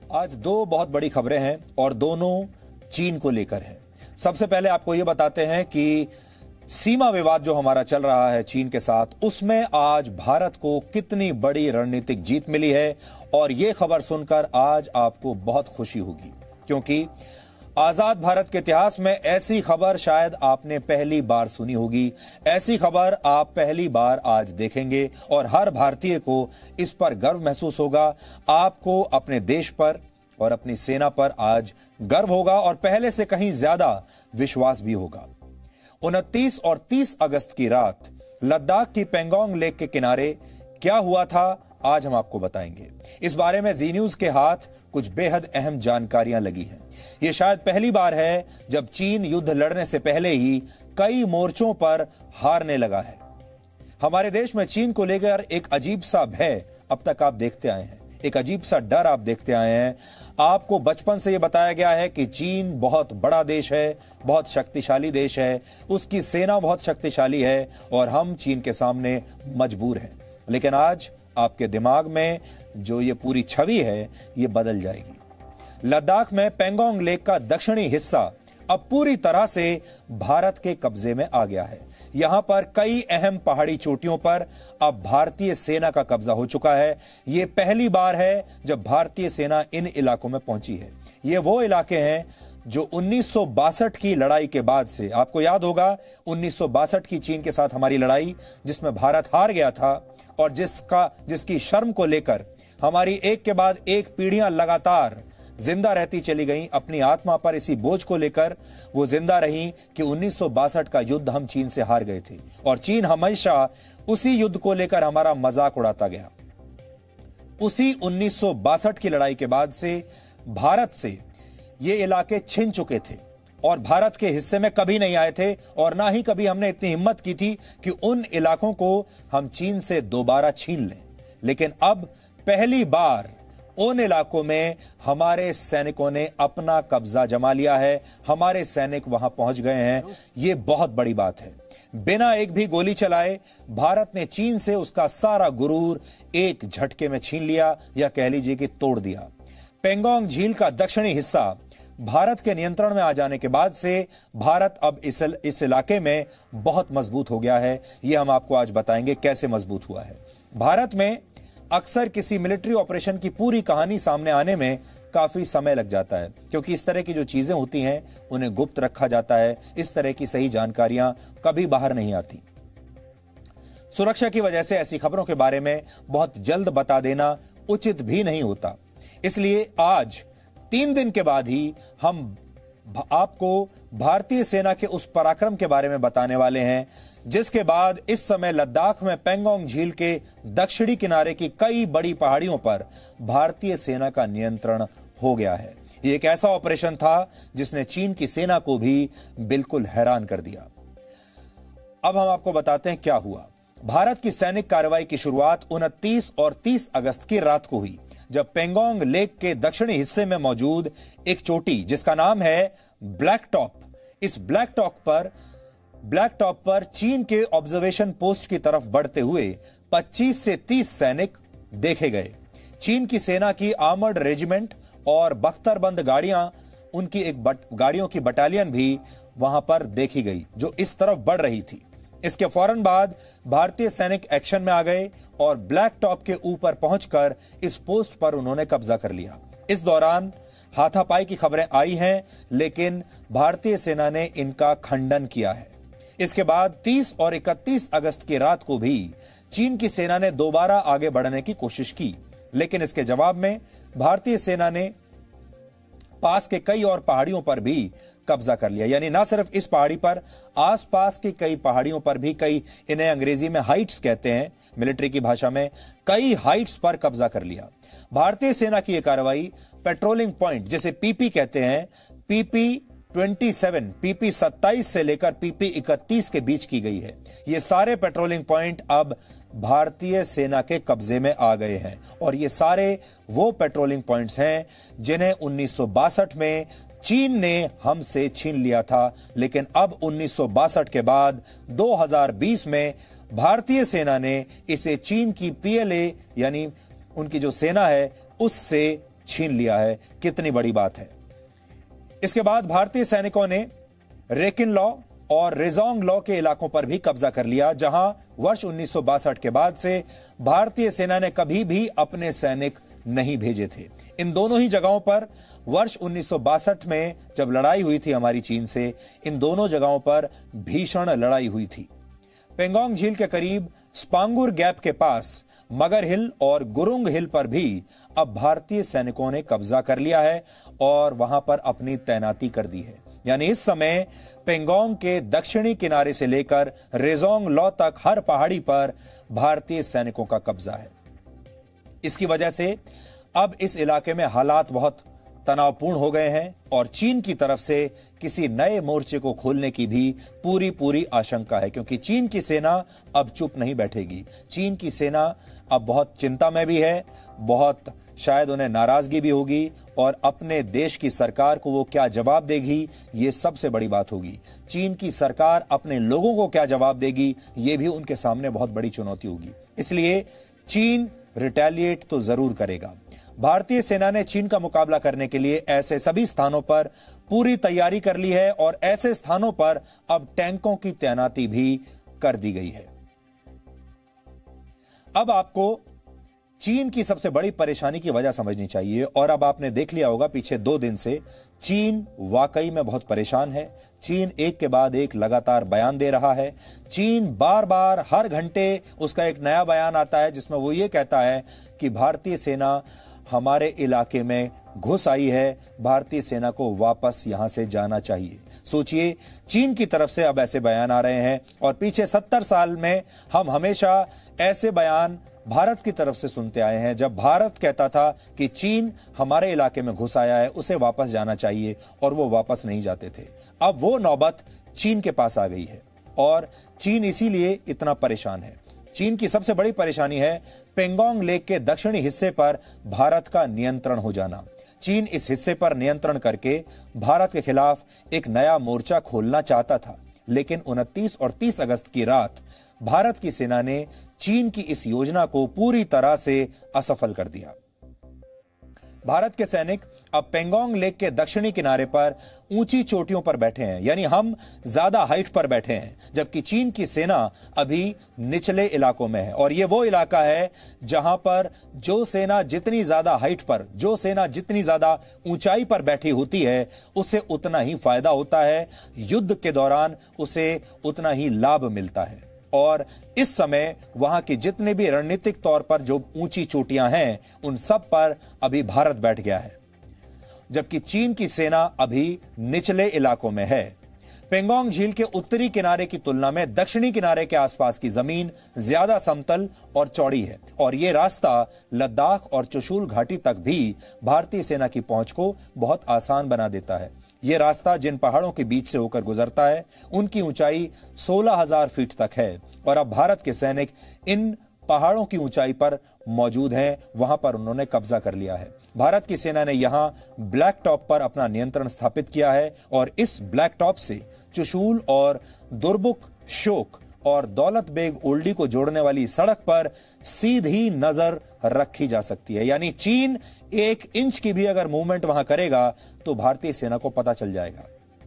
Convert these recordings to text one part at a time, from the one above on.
आज दो बहुत बड़ी खबरें हैं और दोनों चीन को लेकर हैं। सबसे पहले आपको यह बताते हैं कि सीमा विवाद जो हमारा चल रहा है चीन के साथ, उसमें आज भारत को कितनी बड़ी रणनीतिक जीत मिली है। और यह खबर सुनकर आज आपको बहुत खुशी होगी, क्योंकि आजाद भारत के इतिहास में ऐसी खबर शायद आपने पहली बार सुनी होगी। ऐसी खबर आप पहली बार आज देखेंगे और हर भारतीय को इस पर गर्व महसूस होगा। आपको अपने देश पर और अपनी सेना पर आज गर्व होगा और पहले से कहीं ज्यादा विश्वास भी होगा। 29 और 30 अगस्त की रात लद्दाख की पेंगोंग लेक के किनारे क्या हुआ था, आज हम आपको बताएंगे। इस बारे में जी न्यूज के हाथ कुछ बेहद अहम जानकारियां लगी हैं। यह शायद पहली बार है जब चीन युद्ध लड़ने से पहले ही कई मोर्चों पर हारने लगा है। हमारे देश में चीन को लेकर एक अजीब सा भय अब तक आप देखते आए हैं, एक अजीब सा डर आप देखते आए हैं। आपको बचपन से यह बताया गया है कि चीन बहुत बड़ा देश है, बहुत शक्तिशाली देश है, उसकी सेना बहुत शक्तिशाली है और हम चीन के सामने मजबूर हैं। लेकिन आज आपके दिमाग में जो ये पूरी छवि है ये बदल जाएगी। लद्दाख में पेंगोंग लेक का दक्षिणी हिस्सा अब पूरी तरह से भारत के कब्जे में आ गया है। यहां पर कई अहम पहाड़ी चोटियों पर अब भारतीय सेना का कब्जा हो चुका है। यह पहली बार है जब भारतीय सेना इन इलाकों में पहुंची है। ये वो इलाके हैं जो 1962 की लड़ाई के बाद से, आपको याद होगा 1962 की चीन के साथ हमारी लड़ाई जिसमें भारत हार गया था और जिसकी शर्म को लेकर हमारी एक के बाद एक पीढ़ियां लगातार जिंदा रहती चली गईं। अपनी आत्मा पर इसी बोझ को लेकर वो जिंदा रहीं कि 1962 का युद्ध हम चीन से हार गए थे और चीन हमेशा उसी युद्ध को लेकर हमारा मजाक उड़ाता गया। उसी 1962 की लड़ाई के बाद से भारत से ये इलाके छिन चुके थे और भारत के हिस्से में कभी नहीं आए थे और ना ही कभी हमने इतनी हिम्मत की थी कि उन इलाकों को हम चीन से दोबारा छीन लें। लेकिन अब पहली बार उन इलाकों में हमारे सैनिकों ने अपना कब्जा जमा लिया है, हमारे सैनिक वहां पहुंच गए हैं। यह बहुत बड़ी बात है। बिना एक भी गोली चलाए भारत ने चीन से उसका सारा गुरूर एक झटके में छीन लिया, या कह लीजिए कि तोड़ दिया। पेंगोंग झील का दक्षिणी हिस्सा भारत के नियंत्रण में आ जाने के बाद से भारत अब इस इलाके में बहुत मजबूत हो गया है। यह हम आपको आज बताएंगे कैसे मजबूत हुआ है। भारत में अक्सर किसी मिलिट्री ऑपरेशन की पूरी कहानी सामने आने में काफी समय लग जाता है, क्योंकि इस तरह की जो चीजें होती हैं उन्हें गुप्त रखा जाता है। इस तरह की सही जानकारियां कभी बाहर नहीं आती। सुरक्षा की वजह से ऐसी खबरों के बारे में बहुत जल्द बता देना उचित भी नहीं होता। इसलिए आज 3 दिन के बाद ही हम आपको भारतीय सेना के उस पराक्रम के बारे में बताने वाले हैं जिसके बाद इस समय लद्दाख में पेंगोंग झील के दक्षिणी किनारे की कई बड़ी पहाड़ियों पर भारतीय सेना का नियंत्रण हो गया है। यह एक ऐसा ऑपरेशन था जिसने चीन की सेना को भी बिल्कुल हैरान कर दिया। अब हम आपको बताते हैं क्या हुआ। भारत की सैनिक कार्रवाई की शुरुआत 29 और 30 अगस्त की रात को हुई, जब पेंगोंग लेक के दक्षिणी हिस्से में मौजूद एक चोटी जिसका नाम है ब्लैक टॉप, इस ब्लैक टॉप पर चीन के ऑब्जर्वेशन पोस्ट की तरफ बढ़ते हुए 25 से 30 सैनिक देखे गए। चीन की सेना की आर्मर्ड रेजिमेंट और बख्तरबंद गाड़ियां, उनकी एक गाड़ियों की बटालियन भी वहां पर देखी गई जो इस तरफ बढ़ रही थी। इसके फौरन बाद भारतीय सैनिक एक्शन में आ गए और ब्लैक टॉप के ऊपर पहुंचकर इस पोस्ट पर उन्होंने कब्जा कर लिया। इस दौरान हाथापाई की खबरें आई हैं, लेकिन भारतीय सेना ने इनका खंडन किया है। इसके बाद 30 और 31 अगस्त की रात को भी चीन की सेना ने दोबारा आगे बढ़ने की कोशिश की, लेकिन इसके जवाब में भारतीय सेना ने पास के कई और पहाड़ियों पर भी कब्जा कर लिया। यानी ना सिर्फ इस पहाड़ी पर, आसपास की कई पहाड़ियों पर भी, कई, इन्हें अंग्रेजी में हाइट्स कहते हैं मिलिट्री की भाषा में, कई हाइट्स पर कब्जा कर लिया। भारतीय सेना की यह कार्रवाई पेट्रोलिंग पॉइंट, जिसे पीपी कहते हैं, पीपी 27, पीपी 27 से लेकर पीपी 31 के बीच की गई है। ये सारे पेट्रोलिंग पॉइंट अब भारतीय सेना के कब्जे में आ गए हैं और ये सारे वो पेट्रोलिंग पॉइंट्स हैं जिन्हें 1962 में चीन ने हमसे छीन लिया था। लेकिन अब 1962 के बाद 2020 में भारतीय सेना ने इसे चीन की पीएलए यानी उनकी जो सेना है उससे छीन लिया है। कितनी बड़ी बात है। इसके बाद भारतीय सैनिकों ने रेकिन लॉ और रेजोंग लॉ के इलाकों पर भी कब्जा कर लिया, जहां वर्ष 1962 के बाद से भारतीय सेना ने कभी भी अपने सैनिक नहीं भेजे थे। इन दोनों ही जगहों पर वर्ष 1962 में जब लड़ाई हुई थी हमारी चीन से, इन दोनों जगहों पर भीषण लड़ाई हुई थी। पेंगोंग झील के करीब स्पांगुर गैप के पास मगर हिल और गुरुंग हिल पर भी अब भारतीय सैनिकों ने कब्जा कर लिया है और वहां पर अपनी तैनाती कर दी है। यानी इस समय पेंगोंग के दक्षिणी किनारे से लेकर रेजोंग लॉ तक हर पहाड़ी पर भारतीय सैनिकों का कब्जा है। इसकी वजह से अब इस इलाके में हालात बहुत तनावपूर्ण हो गए हैं और चीन की तरफ से किसी नए मोर्चे को खोलने की भी पूरी आशंका है, क्योंकि चीन की सेना अब चुप नहीं बैठेगी। चीन की सेना अब बहुत चिंता में भी है, बहुत शायद उन्हें नाराजगी भी होगी और अपने देश की सरकार को वो क्या जवाब देगी, ये सबसे बड़ी बात होगी। चीन की सरकार अपने लोगों को क्या जवाब देगी, ये भी उनके सामने बहुत बड़ी चुनौती होगी। इसलिए चीन रिटेलिएट तो जरूर करेगा। भारतीय सेना ने चीन का मुकाबला करने के लिए ऐसे सभी स्थानों पर पूरी तैयारी कर ली है और ऐसे स्थानों पर अब टैंकों की तैनाती भी कर दी गई है। अब आपको चीन की सबसे बड़ी परेशानी की वजह समझनी चाहिए और अब आपने देख लिया होगा पिछले 2 दिन से चीन वाकई में बहुत परेशान है। चीन एक के बाद एक लगातार बयान दे रहा है। चीन बार बार हर घंटे उसका एक नया बयान आता है जिसमें वो ये कहता है कि भारतीय सेना हमारे इलाके में घुस आई है, भारतीय सेना को वापस यहां से जाना चाहिए। सोचिए, चीन की तरफ से अब ऐसे बयान आ रहे हैं और पीछे 70 साल में हम हमेशा ऐसे बयान भारत की तरफ से सुनते आए हैं। जब भारत कहता था कि चीन हमारे इलाके में घुस आया है, उसे वापस जाना चाहिए, और वो वापस नहीं जाते थे। अब वो नौबत चीन के पास आ गई है और चीन इसीलिए इतना परेशान है। चीन की सबसे बड़ी परेशानी है पेंगोंग लेक के दक्षिणी हिस्से पर भारत का नियंत्रण हो जाना। चीन इस हिस्से पर नियंत्रण करके भारत के खिलाफ एक नया मोर्चा खोलना चाहता था, लेकिन 29 और 30 अगस्त की रात भारत की सेना ने चीन की इस योजना को पूरी तरह से असफल कर दिया। भारत के सैनिक अब पेंगोंग लेक के दक्षिणी किनारे पर ऊंची चोटियों पर बैठे हैं, यानी हम ज्यादा हाइट पर बैठे हैं, जबकि चीन की सेना अभी निचले इलाकों में है। और यह वो इलाका है जहां पर जो सेना जितनी ज्यादा हाइट पर, जो सेना जितनी ज्यादा ऊंचाई पर बैठी होती है, उसे उतना ही फायदा होता है, युद्ध के दौरान उसे उतना ही लाभ मिलता है। और इस समय वहां की जितने भी रणनीतिक तौर पर जो ऊंची चोटियां हैं, उन सब पर अभी भारत बैठ गया है, जबकि चीन की सेना अभी निचले इलाकों में है। पेंगोंग झील के उत्तरी किनारे की तुलना में दक्षिणी किनारे के आसपास की जमीन ज्यादा समतल और चौड़ी है और यह रास्ता लद्दाख और चुशूल घाटी तक भी भारतीय सेना की पहुंच को बहुत आसान बना देता है। यह रास्ता जिन पहाड़ों के बीच से होकर गुजरता है, उनकी ऊंचाई 16,000 फीट तक है और अब भारत के सैनिक इन पहाड़ों की ऊंचाई पर मौजूद हैं, वहां पर उन्होंने कब्जा कर लिया है। भारत की सेना ने यहां ब्लैक टॉप पर अपना नियंत्रण स्थापित किया है और इस ब्लैक टॉप से चुशूल और दुर्बुक शोक और दौलत बेग ओल्डी को जोड़ने वाली सड़क पर सीधी नजर रखी जा सकती है। यानी चीन 1 इंच की भी अगर मूवमेंट वहां करेगा तो भारतीय सेना को पता चल जाएगा।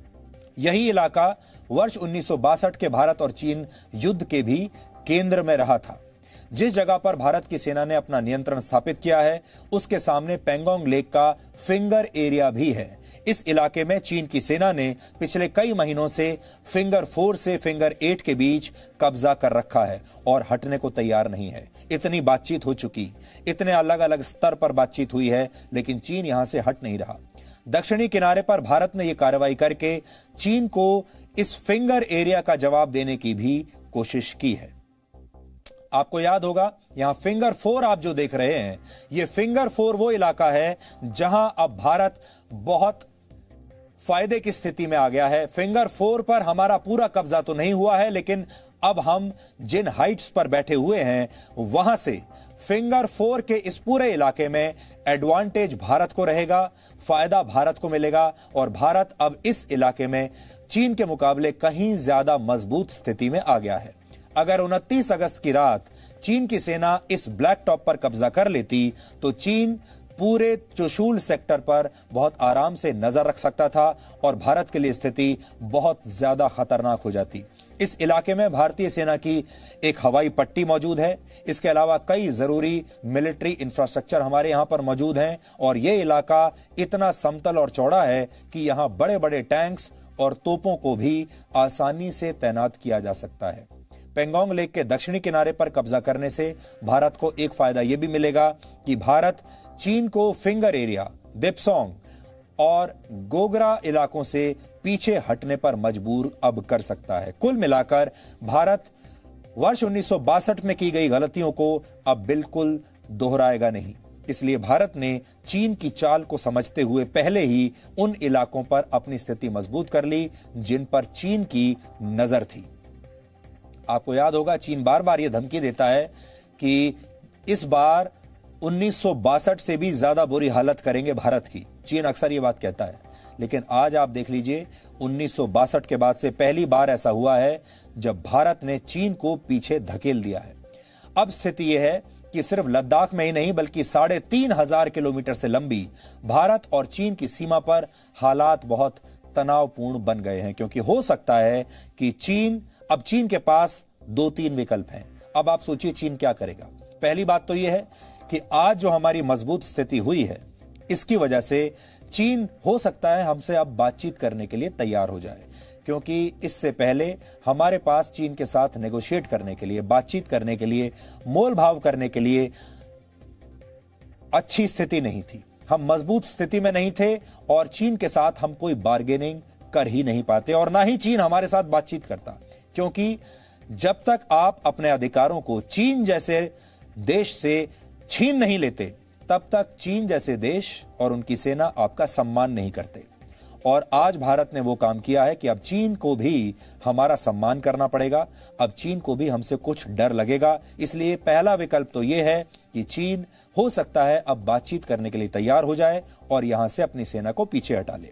यही इलाका वर्ष 1962 के भारत और चीन युद्ध के भी केंद्र में रहा था। जिस जगह पर भारत की सेना ने अपना नियंत्रण स्थापित किया है, उसके सामने पेंगोंग लेक का फिंगर एरिया भी है। इस इलाके में चीन की सेना ने पिछले कई महीनों से फिंगर 4 से फिंगर 8 के बीच कब्जा कर रखा है और हटने को तैयार नहीं है। इतनी बातचीत हो चुकी, इतने अलग अलग स्तर पर बातचीत हुई है, लेकिन चीन यहां से हट नहीं रहा। दक्षिणी किनारे पर भारत ने यह कार्रवाई करके चीन को इस फिंगर एरिया का जवाब देने की भी कोशिश की है। आपको याद होगा, यहां फिंगर 4 आप जो देख रहे हैं, यह फिंगर 4 वो इलाका है जहां अब भारत बहुत फायदे की स्थिति में आ गया है। फिंगर 4 पर हमारा पूरा कब्जा तो नहीं हुआ है, लेकिन अब हम जिन हाइट्स पर बैठे हुए हैं, वहां से फिंगर 4 के इस पूरे इलाके में एडवांटेज भारत को रहेगा, फायदा भारत को मिलेगा और भारत अब इस इलाके में चीन के मुकाबले कहीं ज्यादा मजबूत स्थिति में आ गया है। अगर 29 अगस्त की रात चीन की सेना इस ब्लैक टॉप पर कब्जा कर लेती तो चीन पूरे चुशूल सेक्टर पर बहुत आराम से नजर रख सकता था और भारत के लिए स्थिति बहुत ज्यादा खतरनाक हो जाती। इस इलाके में भारतीय सेना की एक हवाई पट्टी मौजूद है। इसके अलावा कई जरूरी मिलिट्री इंफ्रास्ट्रक्चर हमारे यहां पर मौजूद हैं और यह इलाका इतना समतल और चौड़ा है कि यहां बड़े बड़े टैंक्स और तोपों को भी आसानी से तैनात किया जा सकता है। पेंगोंग लेक के दक्षिणी किनारे पर कब्जा करने से भारत को एक फायदा यह भी मिलेगा कि भारत चीन को फिंगर एरिया, दिप्सोंग और गोगरा इलाकों से पीछे हटने पर मजबूर अब कर सकता है। कुल मिलाकर भारत वर्ष 1962 में की गई गलतियों को अब बिल्कुल दोहराएगा नहीं। इसलिए भारत ने चीन की चाल को समझते हुए पहले ही उन इलाकों पर अपनी स्थिति मजबूत कर ली जिन पर चीन की नजर थी। आपको याद होगा चीन बार बार यह धमकी देता है कि इस बार 1962 से भी ज्यादा बुरी हालत करेंगे भारत की। चीन अक्सर ये बात कहता है, लेकिन आज आप देख लीजिए 1962 के बाद से पहली बार ऐसा हुआ है जब भारत ने चीन को पीछे धकेल दिया है। अब स्थिति यह है कि सिर्फ लद्दाख में ही नहीं बल्कि 3,500 किलोमीटर से लंबी भारत और चीन की सीमा पर हालात बहुत तनावपूर्ण बन गए हैं, क्योंकि हो सकता है कि चीन के पास 2-3 विकल्प हैं। अब आप सोचिए चीन क्या करेगा। पहली बात तो यह है कि आज जो हमारी मजबूत स्थिति हुई है इसकी वजह से चीन हो सकता है हमसे अब बातचीत करने के लिए तैयार हो जाए, क्योंकि इससे पहले हमारे पास चीन के साथ नेगोशिएट करने के लिए, बातचीत करने के लिए, मोल भाव करने के लिए अच्छी स्थिति नहीं थी। हम मजबूत स्थिति में नहीं थे और चीन के साथ हम कोई बार्गेनिंग कर ही नहीं पाते और ना ही चीन हमारे साथ बातचीत करता, क्योंकि जब तक आप अपने अधिकारों को चीन जैसे देश से छीन नहीं लेते तब तक चीन जैसे देश और उनकी सेना आपका सम्मान नहीं करते। और आज भारत ने वो काम किया है कि अब चीन को भी हमारा सम्मान करना पड़ेगा, अब चीन को भी हमसे कुछ डर लगेगा। इसलिए पहला विकल्प तो यह है कि चीन हो सकता है अब बातचीत करने के लिए तैयार हो जाए और यहां से अपनी सेना को पीछे हटा ले।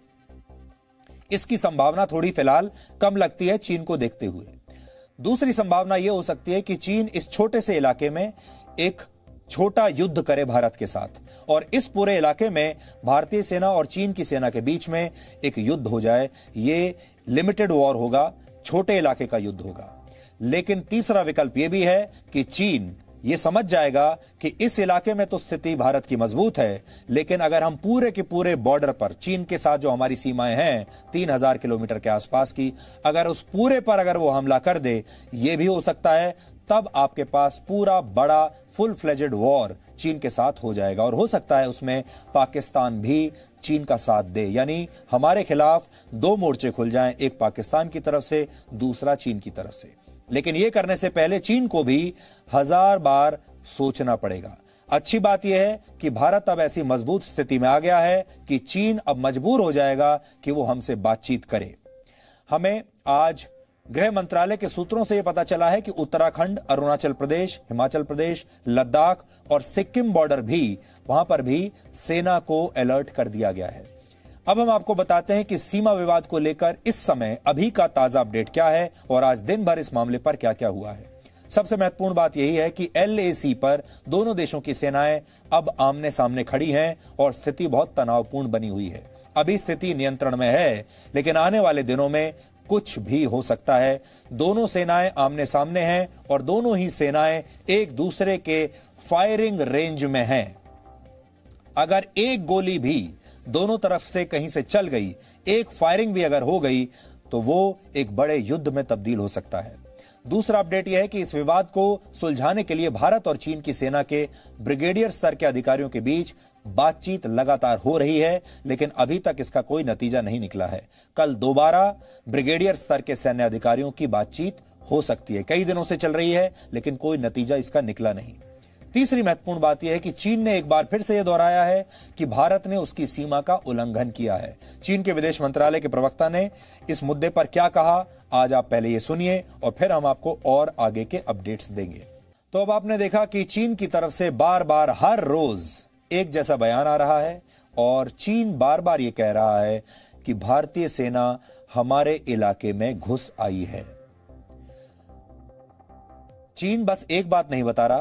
इसकी संभावना थोड़ी फिलहाल कम लगती है चीन को देखते हुए। दूसरी संभावना यह हो सकती है कि चीन इस छोटे से इलाके में एक छोटा युद्ध करे भारत के साथ और इस पूरे इलाके में भारतीय सेना और चीन की सेना के बीच में एक युद्ध हो जाए। ये लिमिटेड वॉर होगा, छोटे इलाके का युद्ध होगा। लेकिन तीसरा विकल्प यह भी है कि चीन ये समझ जाएगा कि इस इलाके में तो स्थिति भारत की मजबूत है, लेकिन अगर हम पूरे के पूरे बॉर्डर पर चीन के साथ जो हमारी सीमाएं हैं 3,000 किलोमीटर के आसपास की, अगर उस पूरे पर अगर वो हमला कर दे, ये भी हो सकता है तब आपके पास पूरा बड़ा फुल फ्लेजेड वॉर चीन के साथ हो जाएगा और हो सकता है उसमें पाकिस्तान भी चीन का साथ दे। यानी हमारे खिलाफ 2 मोर्चे खुल जाएं, एक पाकिस्तान की तरफ से, दूसरा चीन की तरफ से। लेकिन यह करने से पहले चीन को भी 1000 बार सोचना पड़ेगा। अच्छी बात यह है कि भारत अब ऐसी मजबूत स्थिति में आ गया है कि चीन अब मजबूर हो जाएगा कि वो हमसे बातचीत करे। हमें आज गृह मंत्रालय के सूत्रों से यह पता चला है कि उत्तराखंड, अरुणाचल प्रदेश, हिमाचल प्रदेश, लद्दाख और सिक्किम बॉर्डर भी, वहां पर भी सेना को अलर्ट कर दिया गया है। अब हम आपको बताते हैं कि सीमा विवाद को लेकर इस समय अभी का ताजा अपडेट क्या है और आज दिन भर इस मामले पर क्या क्या हुआ है। सबसे महत्वपूर्ण बात यही है कि LAC पर दोनों देशों की सेनाएं अब आमने सामने खड़ी हैं और स्थिति बहुत तनावपूर्ण बनी हुई है। अभी स्थिति नियंत्रण में है, लेकिन आने वाले दिनों में कुछ भी हो सकता है। दोनों सेनाएं आमने सामने हैं और दोनों ही सेनाएं एक दूसरे के फायरिंग रेंज में हैं। अगर एक गोली भी दोनों तरफ से कहीं से चल गई, एक फायरिंग भी अगर हो गई, तो वो एक बड़े युद्ध में तब्दील हो सकता है। दूसरा अपडेट यह है कि इस विवाद को सुलझाने के लिए भारत और चीन की सेना के ब्रिगेडियर स्तर के अधिकारियों के बीच बातचीत लगातार हो रही है, लेकिन अभी तक इसका कोई नतीजा नहीं निकला है। कल दोबारा ब्रिगेडियर स्तर के सैन्य अधिकारियों की बातचीत हो सकती है। कई दिनों से चल रही है, लेकिन कोई नतीजा इसका निकला नहीं। तीसरी महत्वपूर्ण बात यह है कि चीन ने एक बार फिर से यह दोहराया है कि भारत ने उसकी सीमा का उल्लंघन किया है। चीन के विदेश मंत्रालय के प्रवक्ता ने इस मुद्दे पर क्या कहा, आज आप पहले ये सुनिए और फिर हम आपको और आगे के अपडेट्स देंगे। तो अब आपने देखा कि चीन की तरफ से बार बार हर रोज एक जैसा बयान आ रहा है और चीन बार बार यह कह रहा है कि भारतीय सेना हमारे इलाके में घुस आई है। चीन बस एक बात नहीं बता रहा,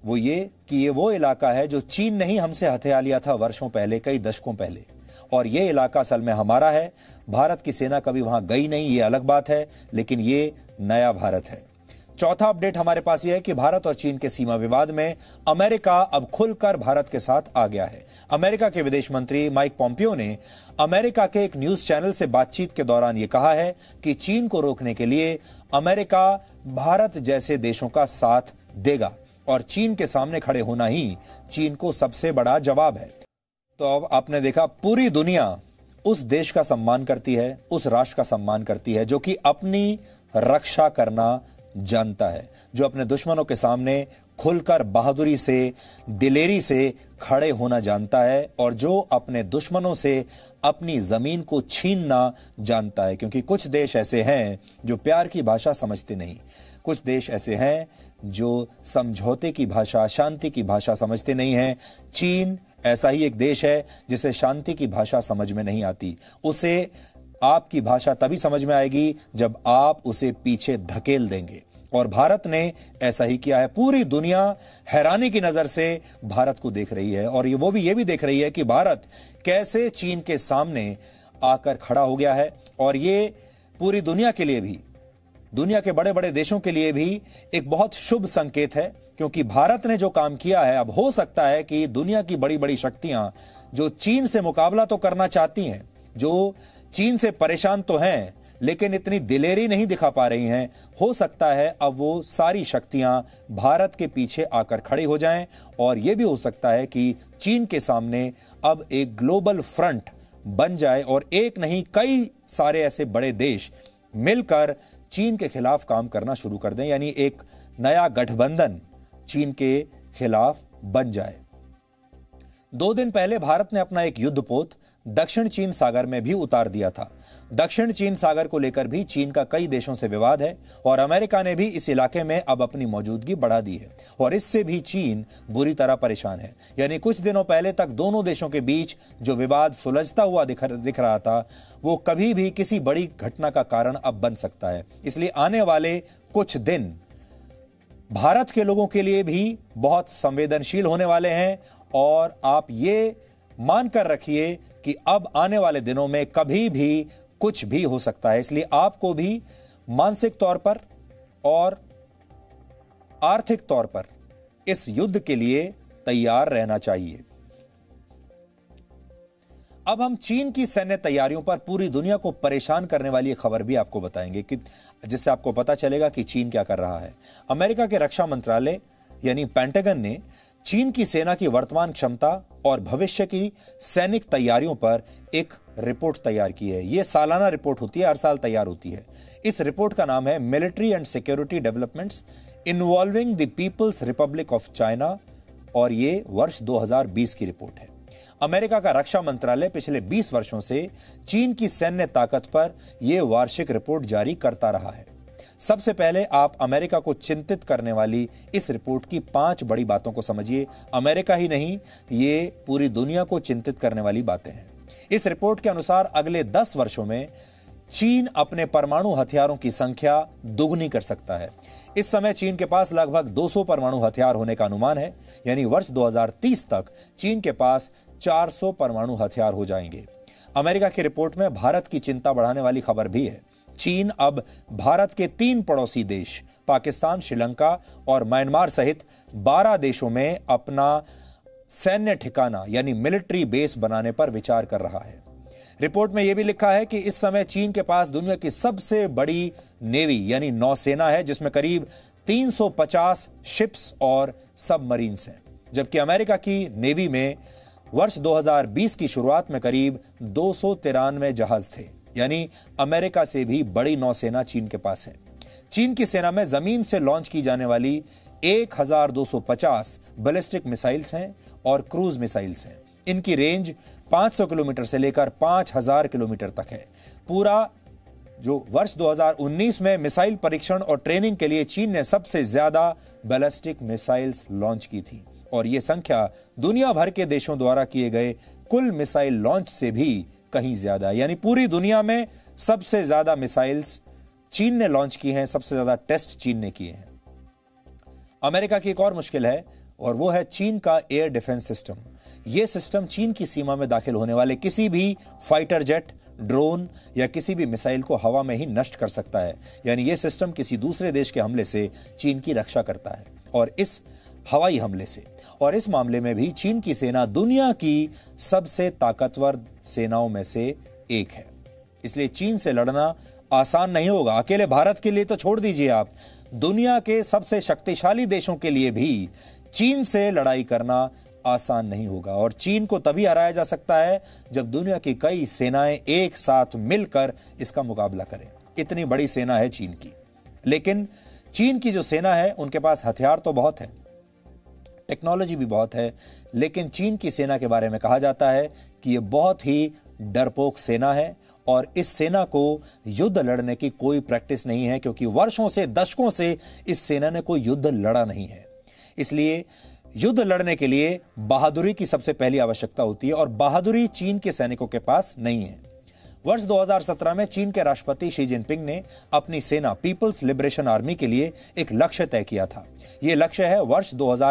वो ये कि ये वो इलाका है जो चीन ने ही हमसे हथिया लिया था वर्षों पहले, कई दशकों पहले, और ये इलाका असल में हमारा है। भारत की सेना कभी वहां गई नहीं, ये अलग बात है, लेकिन ये नया भारत है। चौथा अपडेट हमारे पास यह है कि भारत और चीन के सीमा विवाद में अमेरिका अब खुलकर भारत के साथ आ गया है। अमेरिका के विदेश मंत्री माइक पॉम्पियो ने अमेरिका के एक न्यूज चैनल से बातचीत के दौरान यह कहा है कि चीन को रोकने के लिए अमेरिका भारत जैसे देशों का साथ देगा और चीन के सामने खड़े होना ही चीन को सबसे बड़ा जवाब है। तो अब आपने देखा, पूरी दुनिया उस देश का सम्मान करती है, उस राष्ट्र का सम्मान करती है जो कि अपनी रक्षा करना जानता है, जो अपने दुश्मनों के सामने खुलकर बहादुरी से, दिलेरी से खड़े होना जानता है और जो अपने दुश्मनों से अपनी जमीन को छीनना जानता है। क्योंकि कुछ देश ऐसे हैं जो प्यार की भाषा समझते नहीं, कुछ देश ऐसे हैं जो समझौते की भाषा, शांति की भाषा समझते नहीं हैं। चीन ऐसा ही एक देश है जिसे शांति की भाषा समझ में नहीं आती। उसे आपकी भाषा तभी समझ में आएगी जब आप उसे पीछे धकेल देंगे, और भारत ने ऐसा ही किया है। पूरी दुनिया हैरानी की नजर से भारत को देख रही है, और वो भी ये भी देख रही है कि भारत कैसे चीन के सामने आकर खड़ा हो गया है। और ये पूरी दुनिया के लिए भी, दुनिया के बड़े बड़े देशों के लिए भी एक बहुत शुभ संकेत है, क्योंकि भारत ने जो काम किया है, अब हो सकता है कि दुनिया की बड़ी बड़ी शक्तियां जो चीन से मुकाबला तो करना चाहती हैं, जो चीन से परेशान तो हैं, लेकिन इतनी दिलेरी नहीं दिखा पा रही हैं, हो सकता है अब वो सारी शक्तियां भारत के पीछे आकर खड़ी हो जाएं। और यह भी हो सकता है कि चीन के सामने अब एक ग्लोबल फ्रंट बन जाए और एक नहीं कई सारे ऐसे बड़े देश मिलकर चीन के खिलाफ काम करना शुरू कर दें, यानी एक नया गठबंधन चीन के खिलाफ बन जाए। 2 दिन पहले भारत ने अपना एक युद्धपोत दक्षिण चीन सागर में भी उतार दिया था। दक्षिण चीन सागर को लेकर भी चीन का कई देशों से विवाद है और अमेरिका ने भी इस इलाके में अब अपनी मौजूदगी बढ़ा दी है, और इससे भी चीन बुरी तरह परेशान है। यानी कुछ दिनों पहले तक दोनों देशों के बीच जो विवाद सुलझता हुआ दिख रहा था, वो कभी भी किसी बड़ी घटना का कारण अब बन सकता है। इसलिए आने वाले कुछ दिन भारत के लोगों के लिए भी बहुत संवेदनशील होने वाले हैं, और आप ये मानकर रखिए कि अब आने वाले दिनों में कभी भी कुछ भी हो सकता है। इसलिए आपको भी मानसिक तौर पर और आर्थिक तौर पर इस युद्ध के लिए तैयार रहना चाहिए। अब हम चीन की सैन्य तैयारियों पर पूरी दुनिया को परेशान करने वाली एक खबर भी आपको बताएंगे, कि जिससे आपको पता चलेगा कि चीन क्या कर रहा है। अमेरिका के रक्षा मंत्रालय यानी पेंटागन ने चीन की सेना की वर्तमान क्षमता और भविष्य की सैनिक तैयारियों पर एक रिपोर्ट तैयार की है। यह सालाना रिपोर्ट होती है, हर साल तैयार होती है। इस रिपोर्ट का नाम है military and security developments involving the people's republic of China, और यह वर्ष 2020 की रिपोर्ट है। अमेरिका का रक्षा मंत्रालय पिछले 20 वर्षों से चीन की सैन्य ताकत पर यह वार्षिक रिपोर्ट जारी करता रहा है। सबसे पहले आप अमेरिका को चिंतित करने वाली इस रिपोर्ट की 5 बड़ी बातों को समझिए। अमेरिका ही नहीं, ये पूरी दुनिया को चिंतित करने वाली बातें हैं। इस रिपोर्ट के अनुसार अगले 10 वर्षों में चीन अपने परमाणु हथियारों की संख्या दुगनी कर सकता है। इस समय चीन के पास लगभग 200 परमाणु हथियार होने का अनुमान है, यानी वर्ष 2030 तक चीन के पास 400 परमाणु हथियार हो जाएंगे। अमेरिका की रिपोर्ट में भारत की चिंता बढ़ाने वाली खबर भी है। चीन अब भारत के 3 पड़ोसी देश पाकिस्तान, श्रीलंका और म्यांमार सहित 12 देशों में अपना सैन्य ठिकाना यानी मिलिट्री बेस बनाने पर विचार कर रहा है। रिपोर्ट में यह भी लिखा है कि इस समय चीन के पास दुनिया की सबसे बड़ी नेवी यानी नौसेना है, जिसमें करीब 350 शिप्स और सबमरीन्स हैं, जबकि अमेरिका की नेवी में वर्ष 2020 की शुरुआत में करीब 293 जहाज थे, यानी अमेरिका से भी बड़ी नौसेना चीन के पास है। चीन की सेना में जमीन से लॉन्च की जाने वाली 1250 बैलिस्टिक मिसाइल्स हैं और क्रूज मिसाइल्स हैं। इनकी रेंज 500 किलोमीटर से लेकर 5000 किलोमीटर तक है। पूरा जो वर्ष 2019 में मिसाइल परीक्षण और ट्रेनिंग के लिए चीन ने सबसे ज्यादा बैलिस्टिक मिसाइल्स लॉन्च की थी, और यह संख्या दुनिया भर के देशों द्वारा किए गए कुल मिसाइल लॉन्च से भी कहीं ज्यादा, यानी पूरी दुनिया में सबसे ज्यादा मिसाइल्स चीन ने लॉन्च की हैं, सबसे ज्यादा टेस्ट चीन ने किए हैं। अमेरिका की एक और मुश्किल है, और वो है चीन का एयर डिफेंस सिस्टम। यह सिस्टम चीन की सीमा में दाखिल होने वाले किसी भी फाइटर जेट, ड्रोन या किसी भी मिसाइल को हवा में ही नष्ट कर सकता है। यानी यह सिस्टम किसी दूसरे देश के हमले से चीन की रक्षा करता है, और इस हवाई हमले से। और इस मामले में भी चीन की सेना दुनिया की सबसे ताकतवर सेनाओं में से एक है। इसलिए चीन से लड़ना आसान नहीं होगा। अकेले भारत के लिए तो छोड़ दीजिए, आप दुनिया के सबसे शक्तिशाली देशों के लिए भी चीन से लड़ाई करना आसान नहीं होगा। और चीन को तभी हराया जा सकता है जब दुनिया की कई सेनाएं एक साथ मिलकर इसका मुकाबला करें। इतनी बड़ी सेना है चीन की। लेकिन चीन की जो सेना है उनके पास हथियार तो बहुत है, टेक्नोलॉजी भी बहुत है, लेकिन चीन की सेना के बारे में कहा जाता है कि यह बहुत ही डरपोक सेना है और इस सेना को युद्ध लड़ने की कोई प्रैक्टिस नहीं है, क्योंकि वर्षों से, दशकों से इस सेना ने कोई युद्ध लड़ा नहीं है। इसलिए युद्ध लड़ने के लिए बहादुरी की सबसे पहली आवश्यकता होती है, और बहादुरी चीन के सैनिकों के पास नहीं है। वर्ष 2017 में चीन के राष्ट्रपति शी जिनपिंग ने अपनी सेना पीपल्स लिबरेशन आर्मी के लिए एक लक्ष्य तय किया था। यह लक्ष्य है वर्ष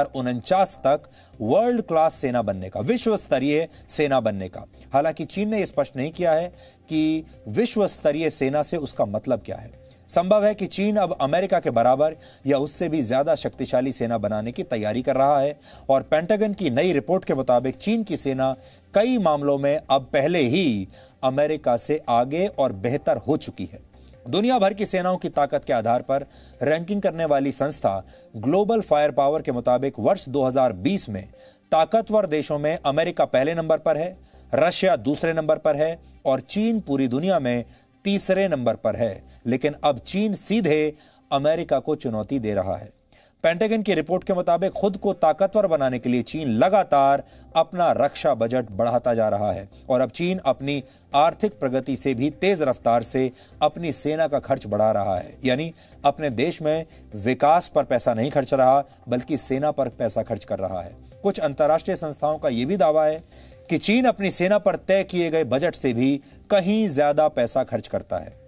2049 तक वर्ल्ड क्लास सेना बनने का, विश्व स्तरीय सेना बनने का। हालांकि चीन ने यह स्पष्ट नहीं किया है कि विश्व स्तरीय सेना से उसका मतलब क्या है। संभव है कि चीन अब अमेरिका के बराबर या उससे भी ज्यादा शक्तिशाली सेना बनाने की तैयारी कर रहा है, और पेंटागन की नई रिपोर्ट के मुताबिक चीन की सेना कई मामलों में अब पहले ही अमेरिका से आगे और बेहतर हो चुकी है। दुनिया भर की सेनाओं की ताकत के आधार पर रैंकिंग करने वाली संस्था ग्लोबल फायर पावर के मुताबिक वर्ष 2020 में ताकतवर देशों में अमेरिका पहले नंबर पर है, रशिया दूसरे नंबर पर है और चीन पूरी दुनिया में तीसरे नंबर पर है। लेकिन अब चीन सीधे अमेरिका को चुनौती दे रहा है। पेंटागन की रिपोर्ट के मुताबिक खुद को ताकतवर बनाने के लिए चीन लगातार अपना रक्षा बजट बढ़ाता जा रहा है, और अब चीन अपनी आर्थिक प्रगति से भी तेज रफ्तार से अपनी सेना का खर्च बढ़ा रहा है। यानी अपने देश में विकास पर पैसा नहीं खर्च रहा, बल्कि सेना पर पैसा खर्च कर रहा है। कुछ अंतर्राष्ट्रीय संस्थाओं का यह भी दावा है कि चीन अपनी सेना पर तय किए गए बजट से भी कहीं ज्यादा पैसा खर्च करता है।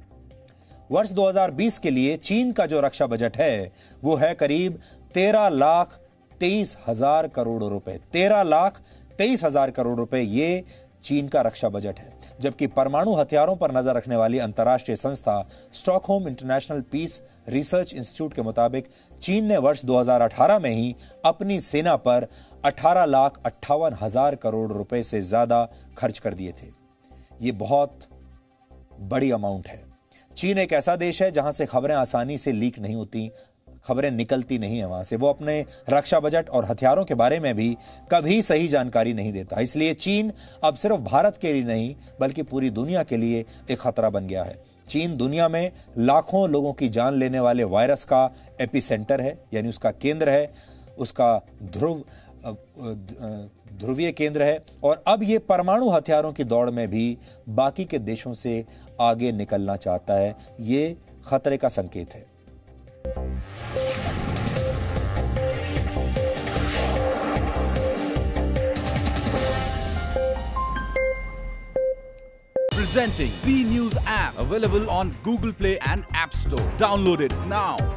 वर्ष 2020 के लिए चीन का जो रक्षा बजट है वो है करीब 13,23,000 करोड़ रुपए। 13,23,000 करोड़ रुपए ये चीन का रक्षा बजट है। जबकि परमाणु हथियारों पर नजर रखने वाली अंतर्राष्ट्रीय संस्था Stockholm International Peace Research Institute के मुताबिक चीन ने वर्ष 2018 में ही अपनी सेना पर 18,58,000 करोड़ रुपए से ज्यादा खर्च कर दिए थे। ये बहुत बड़ी अमाउंट है। चीन एक ऐसा देश है जहां से खबरें आसानी से लीक नहीं होती, खबरें निकलती नहीं है वहां से। वो अपने रक्षा बजट और हथियारों के बारे में भी कभी सही जानकारी नहीं देता। इसलिए चीन अब सिर्फ भारत के लिए नहीं बल्कि पूरी दुनिया के लिए एक खतरा बन गया है। चीन दुनिया में लाखों लोगों की जान लेने वाले वायरस का एपिसेंटर है, यानी उसका केंद्र है, उसका ध्रुवीय केंद्र है, और अब ये परमाणु हथियारों की दौड़ में भी बाकी के देशों से आगे निकलना चाहता है। ये खतरे का संकेत है। Presenting V News app, available on Google Play and App Store. Download it now.